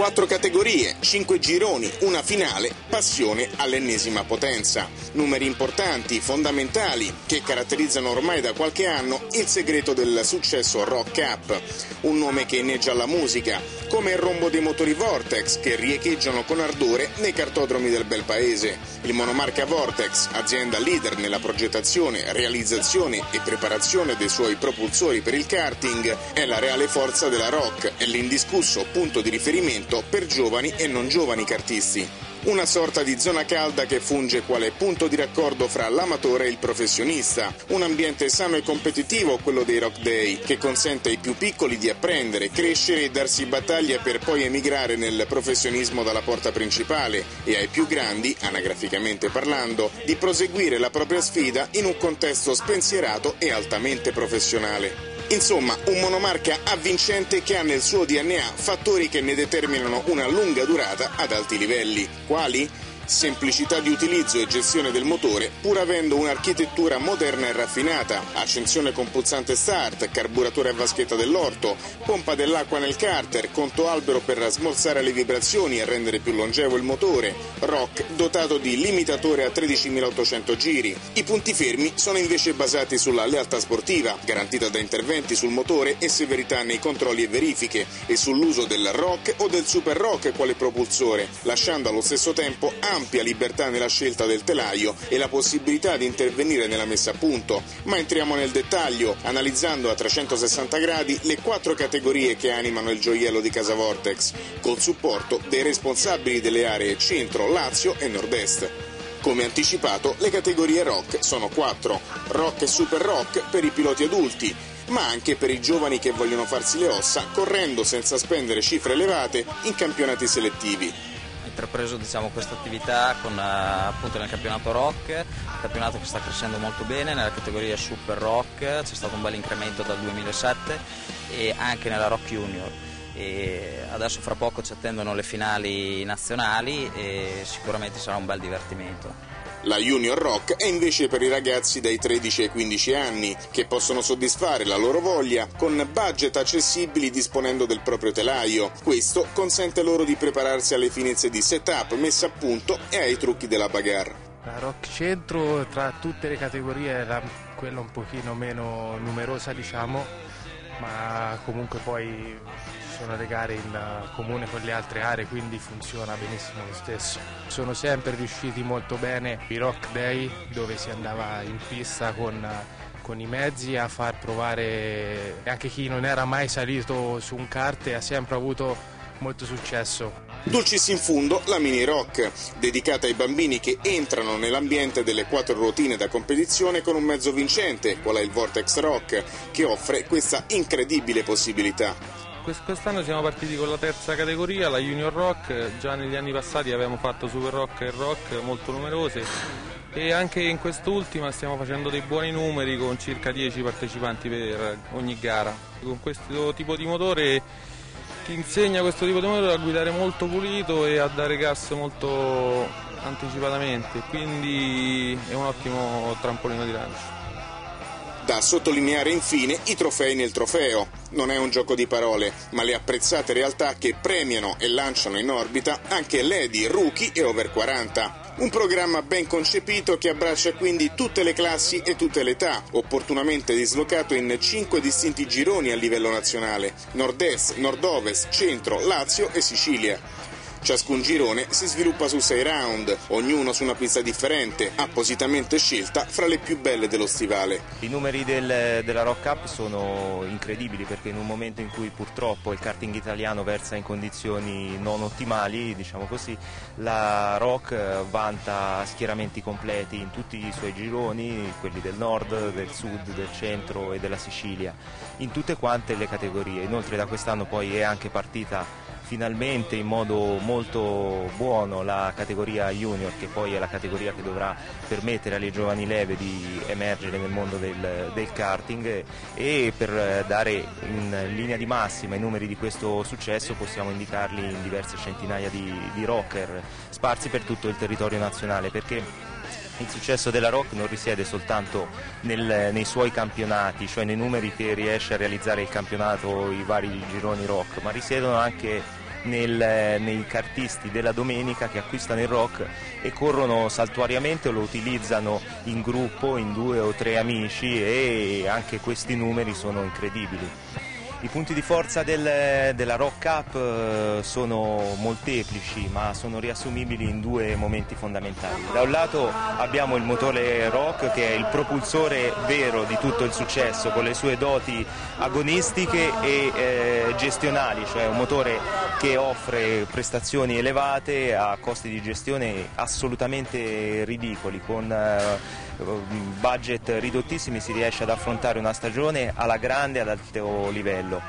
4 categorie, 5 gironi, una finale, passione all'ennesima potenza. Numeri importanti, fondamentali, che caratterizzano ormai da qualche anno il segreto del successo Rock Cup. Un nome che inneggia alla musica, come il rombo dei motori Vortex che riecheggiano con ardore nei cartodromi del bel paese. Il monomarca Vortex, azienda leader nella progettazione, realizzazione e preparazione dei suoi propulsori per il karting, è la reale forza della Rock e l'indiscusso punto di riferimento per giovani e non giovani kartisti. Una sorta di zona calda che funge quale punto di raccordo fra l'amatore e il professionista, un ambiente sano e competitivo quello dei Rock Day, che consente ai più piccoli di apprendere, crescere e darsi battaglia per poi emigrare nel professionismo dalla porta principale e ai più grandi, anagraficamente parlando, di proseguire la propria sfida in un contesto spensierato e altamente professionale. Insomma, un monomarca avvincente che ha nel suo DNA fattori che ne determinano una lunga durata ad alti livelli. Quali? Semplicità di utilizzo e gestione del motore, pur avendo un'architettura moderna e raffinata, accensione con pulsante start, carburatore a vaschetta dell'orto, pompa dell'acqua nel carter, conto albero per smorzare le vibrazioni e rendere più longevo il motore, Rock dotato di limitatore a 13.800 giri. I punti fermi sono invece basati sulla lealtà sportiva, garantita da interventi sul motore e severità nei controlli e verifiche, e sull'uso del Rock o del Super Rock quale propulsore, lasciando allo stesso tempo ampia libertà nella scelta del telaio e la possibilità di intervenire nella messa a punto. Ma entriamo nel dettaglio, analizzando a 360 gradi le 4 categorie che animano il gioiello di Casa Vortex, col supporto dei responsabili delle aree Centro, Lazio e Nord-Est. Come anticipato, le categorie Rock sono 4, Rock e Super Rock per i piloti adulti, ma anche per i giovani che vogliono farsi le ossa correndo senza spendere cifre elevate in campionati selettivi. Intrapreso questa attività con appunto nel campionato Rock, campionato che sta crescendo molto bene. Nella categoria Super Rock c'è stato un bel incremento dal 2007 e anche nella Rock Junior, e adesso fra poco ci attendono le finali nazionali e sicuramente sarà un bel divertimento. La Junior Rock è invece per i ragazzi dai 13 ai 15 anni, che possono soddisfare la loro voglia con budget accessibili disponendo del proprio telaio. Questo consente loro di prepararsi alle finezze di setup, messa a punto e ai trucchi della bagarre. La Rock Centro tra tutte le categorie era quella un pochino meno numerosa, ma comunque poi sono le gare in comune con le altre aree, quindi funziona benissimo lo stesso. Sono sempre riusciti molto bene i Rock Day, dove si andava in pista con i mezzi a far provare anche chi non era mai salito su un kart e ha sempre avuto molto successo. Dulcis in fundo la Mini Rock, dedicata ai bambini che entrano nell'ambiente delle 4 ruotine da competizione con un mezzo vincente, qual è il Vortex Rock, che offre questa incredibile possibilità. Quest'anno siamo partiti con la terza categoria, la Junior Rock. Già negli anni passati abbiamo fatto Super Rock e Rock molto numerose e anche in quest'ultima stiamo facendo dei buoni numeri con circa 10 partecipanti per ogni gara. Con questo tipo di motore ti insegna questo tipo di motore a guidare molto pulito e a dare gas molto anticipatamente, quindi è un ottimo trampolino di lancio. Da sottolineare infine i trofei nel trofeo. Non è un gioco di parole, ma le apprezzate realtà che premiano e lanciano in orbita anche lady, rookie e over 40. Un programma ben concepito che abbraccia quindi tutte le classi e tutte le età, opportunamente dislocato in 5 distinti gironi a livello nazionale: Nord-Est, Nord-Ovest, Centro, Lazio e Sicilia. Ciascun girone si sviluppa su 6 round, ognuno su una pista differente, appositamente scelta fra le più belle dello stivale. I numeri della Rock Cup sono incredibili, perché in un momento in cui purtroppo il karting italiano versa in condizioni non ottimali, diciamo così, la Rock vanta schieramenti completi in tutti i suoi gironi, quelli del nord, del sud, del centro e della Sicilia, in tutte quante le categorie. Inoltre da quest'anno poi è anche partita finalmente in modo molto buono la categoria junior, che poi è la categoria che dovrà permettere alle giovani leve di emergere nel mondo del karting, e per dare in linea di massima i numeri di questo successo possiamo indicarli in diverse centinaia di rocker sparsi per tutto il territorio nazionale, perché il successo della Rock non risiede soltanto nei suoi campionati, cioè nei numeri che riesce a realizzare il campionato, i vari gironi Rock, ma risiedono anche nei kartisti della domenica che acquistano il Rock e corrono saltuariamente o lo utilizzano in gruppo, in 2 o 3 amici, e anche questi numeri sono incredibili. I punti di forza della Rock Cup sono molteplici, ma sono riassumibili in 2 momenti fondamentali. Da un lato abbiamo il motore Rock, che è il propulsore vero di tutto il successo, con le sue doti agonistiche e gestionali, cioè un motore che offre prestazioni elevate a costi di gestione assolutamente ridicoli. Con budget ridottissimi si riesce ad affrontare una stagione alla grande, ad alto livello.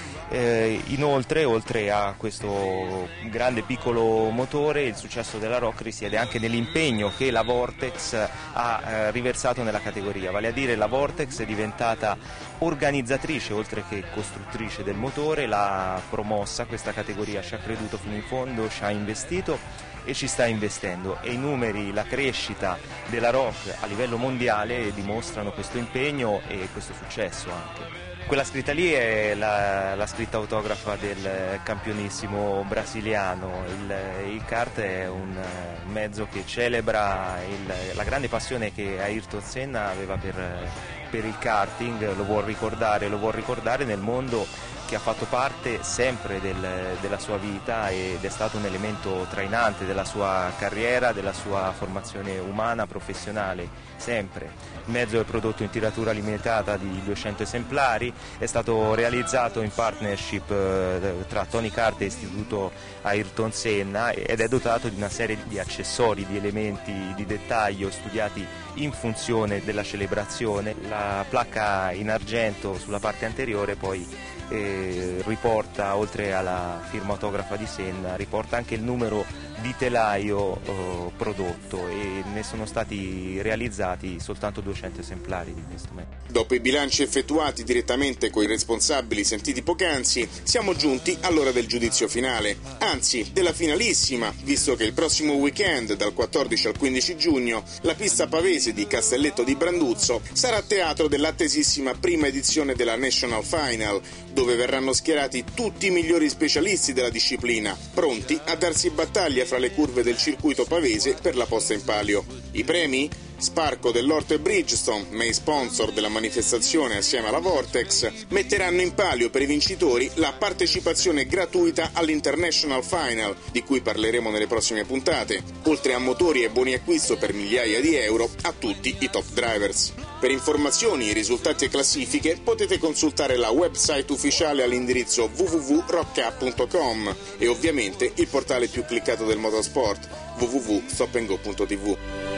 Inoltre, oltre a questo grande piccolo motore, il successo della Rock risiede anche nell'impegno che la Vortex ha riversato nella categoria, vale a dire la Vortex è diventata organizzatrice oltre che costruttrice del motore, l'ha promossa questa categoria, ci ha creduto fino in fondo, ci ha investito e ci sta investendo, e i numeri, la crescita della Rock a livello mondiale dimostrano questo impegno e questo successo anche. Quella scritta lì è la scritta autografa del campionissimo brasiliano. Il kart è un mezzo che celebra la grande passione che Ayrton Senna aveva per il karting, lo vuol ricordare nel mondo che ha fatto parte sempre della sua vita ed è stato un elemento trainante della sua carriera, della sua formazione umana, professionale, sempre. Il mezzo è prodotto in tiratura limitata di 200 esemplari, è stato realizzato in partnership tra Tony Kart e Istituto Ayrton Senna ed è dotato di una serie di accessori, di elementi di dettaglio studiati in funzione della celebrazione. La placca in argento sulla parte anteriore poi riporta, oltre alla firma autografa di Senna, riporta anche il numero di telaio prodotto, e ne sono stati realizzati soltanto 200 esemplari di questo mezzo. Dopo i bilanci effettuati direttamente coi responsabili sentiti poc'anzi, siamo giunti all'ora del giudizio finale, anzi della finalissima, visto che il prossimo weekend, dal 14 al 15 giugno, la pista pavese di Castelletto di Branduzzo sarà teatro dell'attesissima prima edizione della National Final, dove verranno schierati tutti i migliori specialisti della disciplina, pronti a darsi battaglia fra le curve del circuito pavese per la posta in palio. I premi? Sparco dell'Orto e Bridgestone, main sponsor della manifestazione assieme alla Vortex, metteranno in palio per i vincitori la partecipazione gratuita all'International Final, di cui parleremo nelle prossime puntate, oltre a motori e buoni acquisto per migliaia di euro a tutti i top drivers. Per informazioni, risultati e classifiche potete consultare la website ufficiale all'indirizzo www.rockcup.com e ovviamente il portale più cliccato del motorsport, www.stopandgo.tv.